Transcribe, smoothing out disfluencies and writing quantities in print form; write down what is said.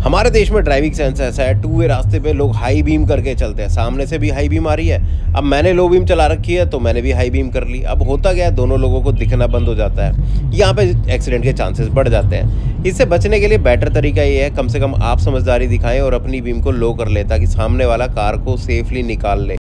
हमारे देश में ड्राइविंग सेंस ऐसा है, टू वे रास्ते पे लोग हाई बीम करके चलते हैं। सामने से भी हाई बीम आ रही है, अब मैंने लो बीम चला रखी है तो मैंने भी हाई बीम कर ली। अब होता क्या है, दोनों लोगों को दिखना बंद हो जाता है। यहाँ पे एक्सीडेंट के चांसेस बढ़ जाते हैं। इससे बचने के लिए बेटर तरीका ये है, कम से कम आप समझदारी दिखाएं और अपनी बीम को लो कर लें ताकि सामने वाला कार को सेफली निकाल ले।